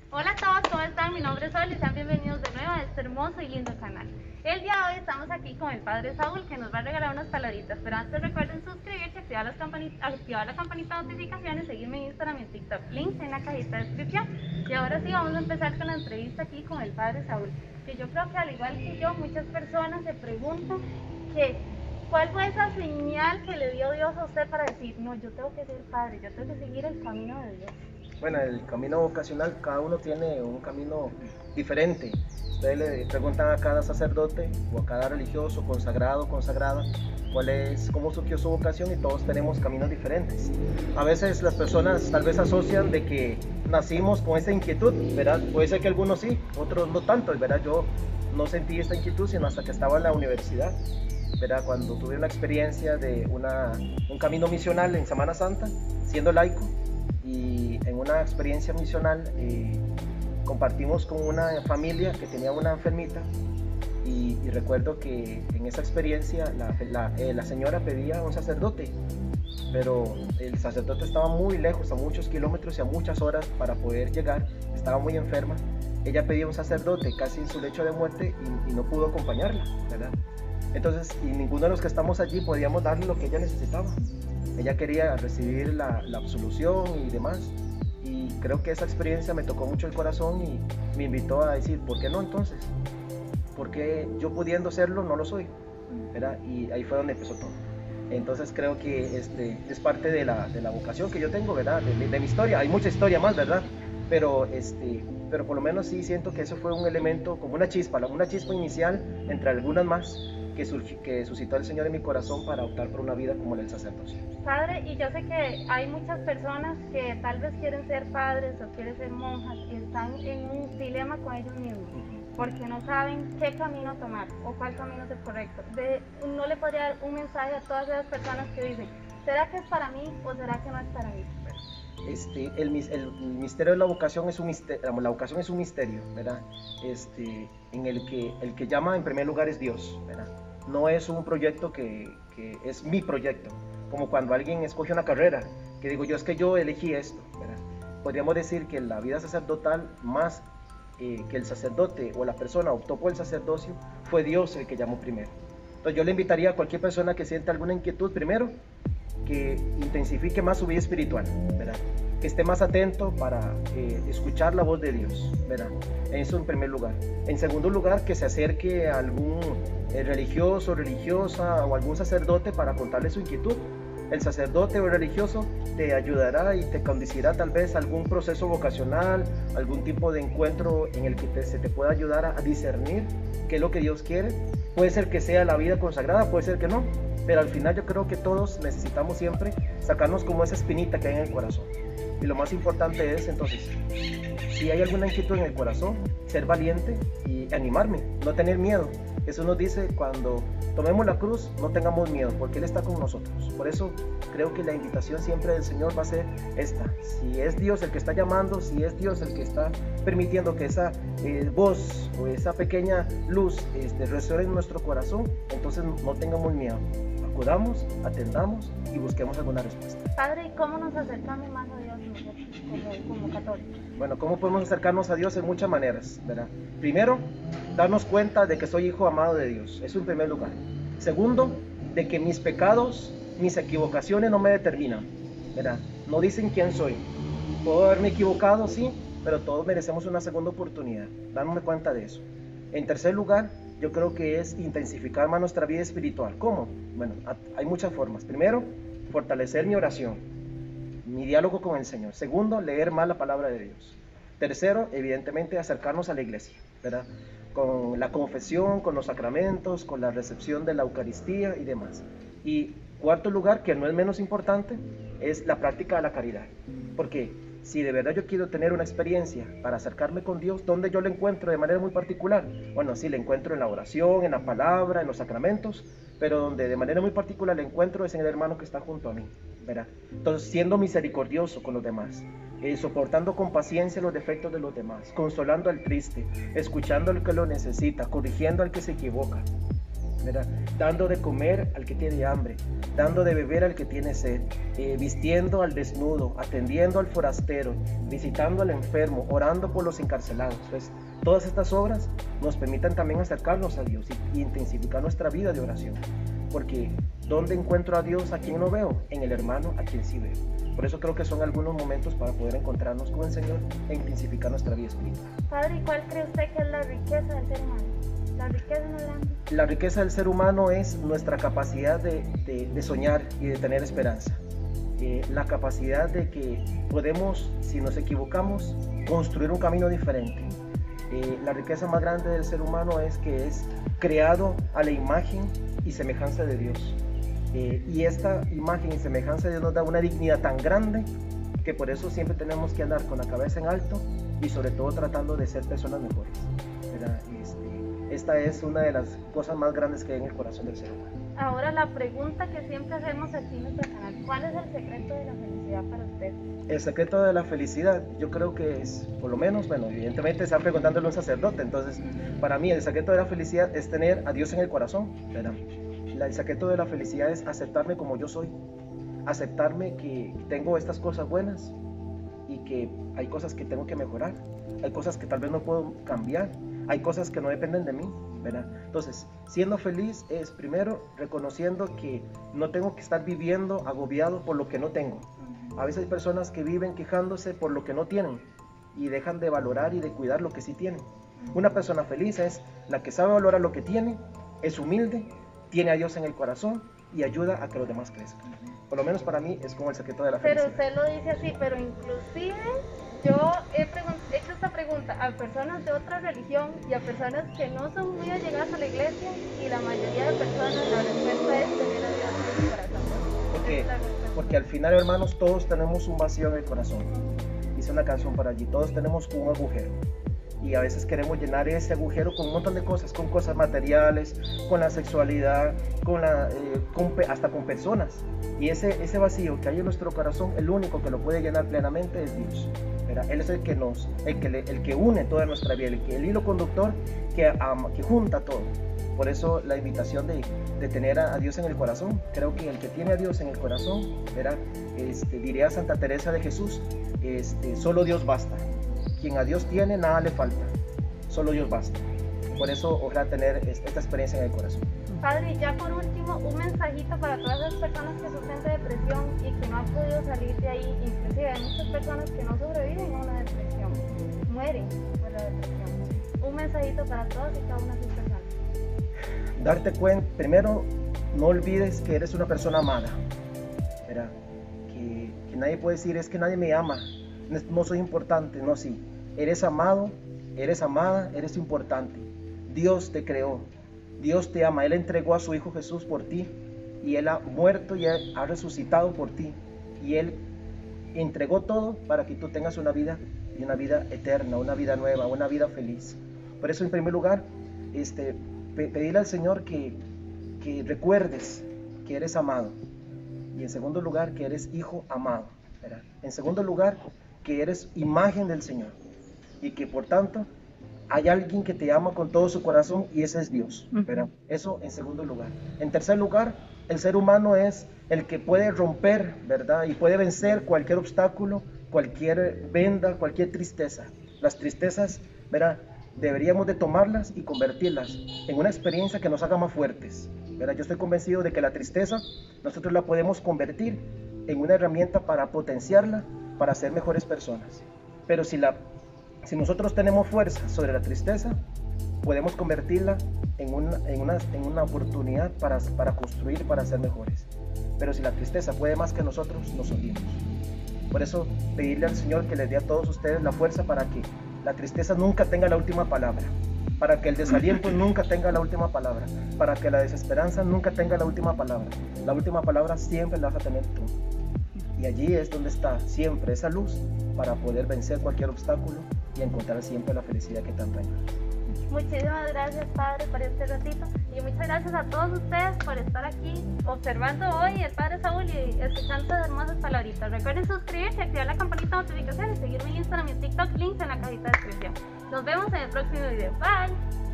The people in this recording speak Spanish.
Hola a todos, ¿cómo están? Mi nombre es Sol y sean bienvenidos de nuevo a este hermoso y lindo canal. El día de hoy estamos aquí con el Padre Saúl que nos va a regalar unas palabritas, pero antes recuerden suscribirse, activar la campanita de notificaciones, seguirme en Instagram y en TikTok, links en la cajita de descripción. Y ahora sí, vamos a empezar con la entrevista aquí con el Padre Saúl, que yo creo que al igual que yo, muchas personas se preguntan que ¿cuál fue esa señal que le dio Dios a usted para decir, no, yo tengo que ser padre, yo tengo que seguir el camino de Dios? Bueno, el camino vocacional, cada uno tiene un camino diferente. Ustedes le preguntan a cada sacerdote o a cada religioso, consagrado, consagrada, cómo surgió su vocación, y todos tenemos caminos diferentes. A veces las personas tal vez asocian de que nacimos con esa inquietud, ¿verdad? Puede ser que algunos sí, otros no tanto, ¿verdad? Yo no sentí esta inquietud sino hasta que estaba en la universidad, ¿verdad? Cuando tuve una experiencia de un camino misional en Semana Santa, siendo laico. Y en una experiencia misional compartimos con una familia que tenía una enfermita, y recuerdo que en esa experiencia la señora pedía a un sacerdote, pero el sacerdote estaba muy lejos, a muchos kilómetros y a muchas horas para poder llegar, estaba muy enferma. Ella pedía a un sacerdote casi en su lecho de muerte y no pudo acompañarla, ¿verdad? Entonces, y ninguno de los que estamos allí podíamos darle lo que ella necesitaba. Ella quería recibir la absolución y demás, y creo que esa experiencia me tocó mucho el corazón y me invitó a decir, ¿por qué no entonces? Porque yo pudiendo serlo no lo soy, ¿verdad? Y ahí fue donde empezó todo. Entonces creo que es parte de la vocación que yo tengo, ¿verdad? De mi historia. Hay mucha historia más, ¿verdad? Pero por lo menos sí siento que eso fue un elemento, como una chispa inicial entre algunas más, que suscitó el Señor en mi corazón para optar por una vida como la del sacerdocio. Padre, y yo sé que hay muchas personas que tal vez quieren ser padres o quieren ser monjas y están en un dilema con ellos mismos, porque no saben qué camino tomar o cuál camino es el correcto. ¿No le podría dar un mensaje a todas esas personas que dicen, ¿será que es para mí o será que no es para mí? El misterio de la vocación es un misterio, la vocación es un misterio, ¿verdad? En el que llama en primer lugar es Dios, ¿verdad? No es un proyecto que es mi proyecto, como cuando alguien escoge una carrera, que digo yo, es que yo elegí esto, ¿verdad? Podríamos decir que la vida sacerdotal, más que el sacerdote o la persona optó por el sacerdocio, fue Dios el que llamó primero. Entonces yo le invitaría a cualquier persona que sienta alguna inquietud, primero, que intensifique más su vida espiritual, ¿verdad? Que esté más atento para escuchar la voz de Dios, ¿verdad? Eso en primer lugar. En segundo lugar, que se acerque a algún religioso, religiosa o algún sacerdote para contarle su inquietud. El sacerdote o el religioso te ayudará y te conducirá tal vez a algún proceso vocacional, algún tipo de encuentro en el que se te pueda ayudar a discernir qué es lo que Dios quiere. Puede ser que sea la vida consagrada, puede ser que no, pero al final yo creo que todos necesitamos siempre sacarnos como esa espinita que hay en el corazón. Y lo más importante es entonces, si hay alguna inquietud en el corazón, ser valiente y animarme, no tener miedo. Jesús nos dice, cuando tomemos la cruz, no tengamos miedo, porque Él está con nosotros. Por eso creo que la invitación siempre del Señor va a ser esta. Si es Dios el que está llamando, si es Dios el que está permitiendo que esa voz o esa pequeña luz resuene en nuestro corazón, entonces no tengamos miedo. Acudamos, atendamos y busquemos alguna respuesta. Padre, ¿y cómo nos acercamos más a Dios nosotros como católicos? Bueno, ¿cómo podemos acercarnos a Dios? En muchas maneras, ¿verdad? Primero, darnos cuenta de que soy hijo amado de Dios, eso en primer lugar. Segundo, de que mis pecados, mis equivocaciones no me determinan, ¿verdad? No dicen quién soy. Puedo haberme equivocado, sí, pero todos merecemos una segunda oportunidad, dándome cuenta de eso. En tercer lugar, yo creo que es intensificar más nuestra vida espiritual. ¿Cómo? Bueno, hay muchas formas. Primero, fortalecer mi oración, mi diálogo con el Señor. Segundo, leer más la palabra de Dios. Tercero, evidentemente, acercarnos a la iglesia, ¿verdad? Con la confesión, con los sacramentos, con la recepción de la Eucaristía y demás. Y cuarto lugar, que no es menos importante, es la práctica de la caridad. Porque si de verdad yo quiero tener una experiencia para acercarme con Dios, ¿dónde yo la encuentro de manera muy particular? Bueno, sí, la encuentro en la oración, en la palabra, en los sacramentos, pero donde de manera muy particular la encuentro es en el hermano que está junto a mí, ¿verdad? Entonces, siendo misericordioso con los demás, soportando con paciencia los defectos de los demás, consolando al triste, escuchando al que lo necesita, corrigiendo al que se equivoca. ¿verdad? Dando de comer al que tiene hambre, dando de beber al que tiene sed, vistiendo al desnudo, atendiendo al forastero, visitando al enfermo, orando por los encarcelados. Pues, todas estas obras nos permitan también acercarnos a Dios y intensificar nuestra vida de oración. Porque ¿dónde encuentro a Dios a quien no veo? En el hermano a quien sí veo. Por eso creo que son algunos momentos para poder encontrarnos con el Señor e intensificar nuestra vida espiritual. Padre, ¿y cuál cree usted que es la riqueza del ser humano? La riqueza más grande. La riqueza del ser humano es nuestra capacidad de soñar y de tener esperanza. La capacidad de que podemos, si nos equivocamos, construir un camino diferente. La riqueza más grande del ser humano es que es creado a la imagen y semejanza de Dios. Y esta imagen y semejanza de Dios nos da una dignidad tan grande que por eso siempre tenemos que andar con la cabeza en alto y sobre todo tratando de ser personas mejores, ¿verdad? Esta es una de las cosas más grandes que hay en el corazón del ser humano. Ahora la pregunta que siempre hacemos aquí en nuestro canal, ¿cuál es el secreto de la felicidad para usted? El secreto de la felicidad, yo creo que es, por lo menos, bueno, evidentemente están preguntándole a un sacerdote, entonces para mí el secreto de la felicidad es tener a Dios en el corazón, ¿verdad? El secreto de la felicidad es aceptarme como yo soy, aceptarme que tengo estas cosas buenas y que hay cosas que tengo que mejorar, hay cosas que tal vez no puedo cambiar, hay cosas que no dependen de mí, ¿verdad? Entonces, siendo feliz es primero reconociendo que no tengo que estar viviendo agobiado por lo que no tengo. A veces hay personas que viven quejándose por lo que no tienen y dejan de valorar y de cuidar lo que sí tienen. Una persona feliz es la que sabe valorar lo que tiene, es humilde, tiene a Dios en el corazón y ayuda a que los demás crezcan. Por lo menos para mí es como el secreto de la felicidad. Pero usted lo dice así, pero inclusive yo he hecho esta pregunta a personas de otra religión y a personas que no son muy allegadas a la iglesia y la mayoría de personas la respuesta es tener a Dios en el corazón. Porque al final, hermanos, todos tenemos un vacío en el corazón. Hice una canción para allí, todos tenemos un agujero. Y a veces queremos llenar ese agujero con un montón de cosas, con cosas materiales, con la sexualidad, hasta con personas. Y ese vacío que hay en nuestro corazón, el único que lo puede llenar plenamente es Dios, ¿verdad? Él es el que une toda nuestra vida, el hilo conductor que junta todo. Por eso la invitación de tener a Dios en el corazón. Creo que el que tiene a Dios en el corazón, ¿verdad? Diría Santa Teresa de Jesús, solo Dios basta. Quien a Dios tiene, nada le falta. Solo Dios basta. Por eso, ojalá tener esta experiencia en el corazón. Padre, ya por último, un mensajito para todas las personas que sufren de depresión y que no han podido salir de ahí. Inclusive hay muchas personas que no sobreviven a una depresión, mueren por la depresión. Un mensajito para todas y cada una de esas personas. Darte cuenta, primero, no olvides que eres una persona amada, ¿verdad? Que nadie puede decir, es que nadie me ama, no soy importante. No, sí, eres amado, eres amada, eres importante. Dios te creó, Dios te ama, Él entregó a su Hijo Jesús por ti y Él ha muerto y ha resucitado por ti y Él entregó todo para que tú tengas una vida y una vida eterna, una vida nueva, una vida feliz. Por eso, en primer lugar, pedirle al Señor que recuerdes que eres amado, y en segundo lugar que eres hijo amado, ¿verdad? En segundo lugar que eres imagen del Señor y que por tanto hay alguien que te ama con todo su corazón y ese es Dios, ¿verdad? Eso en segundo lugar. En tercer lugar, el ser humano es el que puede romper, ¿verdad? Y puede vencer cualquier obstáculo, cualquier venda, cualquier tristeza. Las tristezas, ¿verdad? Deberíamos de tomarlas y convertirlas en una experiencia que nos haga más fuertes, ¿verdad? Yo estoy convencido de que la tristeza nosotros la podemos convertir en una herramienta para potenciarla, para ser mejores personas. Pero si nosotros tenemos fuerza sobre la tristeza, podemos convertirla en una oportunidad para construir, para ser mejores. Pero si la tristeza puede más que nosotros, nos hundimos. Por eso, pedirle al Señor que les dé a todos ustedes la fuerza para que la tristeza nunca tenga la última palabra, para que el desaliento nunca tenga la última palabra, para que la desesperanza nunca tenga la última palabra. La última palabra siempre la vas a tener tú. Y allí es donde está siempre esa luz para poder vencer cualquier obstáculo y encontrar siempre la felicidad que tanto añoras. Muchísimas gracias, Padre, por este ratito, y muchas gracias a todos ustedes por estar aquí observando hoy el Padre Saúl y escuchando estas hermosas palabritas. Recuerden suscribirse, activar la campanita de notificaciones, seguirme en Instagram y TikTok, links en la cajita de descripción. Nos vemos en el próximo video. Bye.